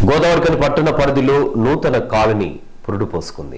గోదావరికని పట్టణ పరిధిలో నూతన కాలనీ పురుడు పోసుకుంది.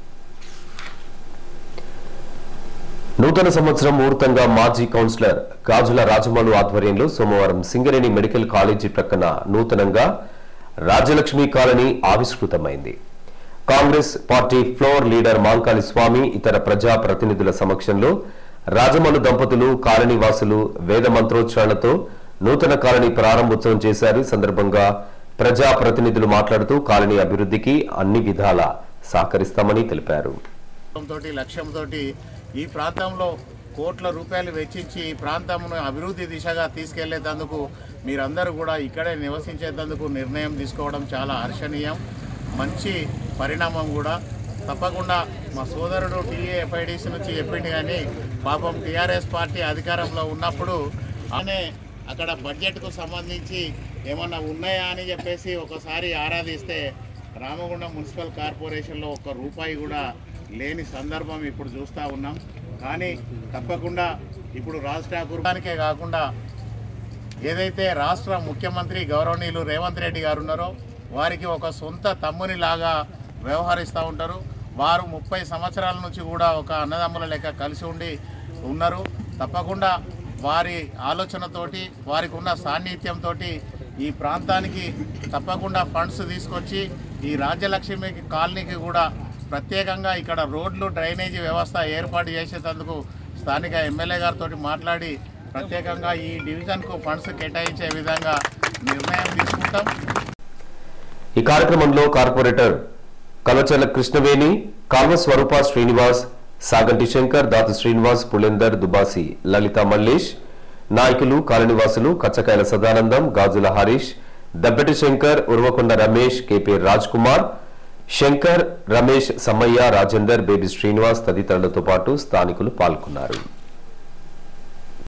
నూతన సంవత్సరం ముహూర్తంగా మాజీ కౌన్సిలర్ గాజుల రాజమౌళి ఆధ్వర్యంలో సోమవారం సింగరేణి మెడికల్ కాలేజీ ప్రక్కన నూతనంగా రాజ్యలక్ష్మి కాలనీ ఆవిష్కృతమైంది. Congress party floor leader Mankali Swamy ఇతర ప్రజా ప్రతినిధుల సమక్షంలో రాజమౌళి దంపతులు కాలనీ వాసులు వేద మంత్రోచ్చారణతో నూతన కాలనీ ప్రారంభోత్సవం చేశారు. సందర్భంగా ప్రజా ప్రతినిధులు మాట్లాడుతూ కాలనీ అభివృద్ధికి అన్ని విధాలా సహకరిస్తామని తెలిపారు. లక్ష్యంతో ఈ ప్రాంతంలో కోట్ల రూపాయలు వెచ్చించి ఈ ప్రాంతంను అభివృద్ధి దిశగా తీసుకెళ్లేందుకు మీరందరూ కూడా ఇక్కడే నివసించేందుకు నిర్ణయం తీసుకోవడం చాలా హర్షణీయం, మంచి పరిణామం కూడా. తప్పకుండా మా సోదరుడు టీఏఎఫ్ఐడిసి నుంచి చెప్పింది, కానీ పాపం టీఆర్ఎస్ పార్టీ అధికారంలో ఉన్నప్పుడు అనే అక్కడ బడ్జెట్కు సంబంధించి ఏమన్నా ఉన్నాయా అని చెప్పేసి ఒకసారి ఆరాధిస్తే రామగుండం మున్సిపల్ కార్పొరేషన్లో ఒక్క రూపాయి కూడా లేని సందర్భం ఇప్పుడు చూస్తూ ఉన్నాం. కానీ తప్పకుండా ఇప్పుడు రాజ్ ఠాకూర్కే కాకుండా ఏదైతే రాష్ట్ర ముఖ్యమంత్రి గౌరవనీయులు రేవంత్ రెడ్డి గారు ఉన్నారో వారికి ఒక సొంత తమ్మునిలాగా వ్యవహరిస్తూ ఉంటారు. వారు 30 సంవత్సరాల నుంచి కూడా ఒక అన్నదమ్ముల లెక్క కలిసి ఉన్నారు. తప్పకుండా వారి ఆలోచనతోటి వారికి ఉన్న సాన్నిధ్యంతో ఈ ప్రాంతానికి తప్పకుండా ఫండ్స్ తీసుకొచ్చి ఈ రాజ్యలక్ష్మి కాలనీకి కూడా ప్రత్యేకంగా ఇక్కడ రోడ్లు డ్రైనేజీ వ్యవస్థ ఏర్పాటు చేసేందుకు స్థానిక ఎమ్మెల్యే గారితో మాట్లాడి ప్రత్యేకంగా ఈ డివిజన్కు ఫండ్స్ కేటాయించే విధంగా నిర్ణయం తీసుకుంటాం. ఈ కార్యక్రమంలో కార్పొరేటర్ కలచల కృష్ణవేణి, కాల్వ స్వరూప శ్రీనివాస్, సాగంటి శంకర్, దాతు శ్రీనివాస్, పులేందర్, దుబాసి, లలిత మల్లేష్, నాయకులు, కాలనీవాసులు కచ్చకాయల సదానందం, గాజుల హరీష్, దబ్బెటి శంకర్, ఉర్వకొండ రమేష్, కేపీ రాజ్ కుమార్, శంకర్, రమేష్, సమ్మయ్య, రాజేందర్, బేబీ శ్రీనివాస్ తదితరులతో పాటు స్థానికులు పాల్గొన్నారు.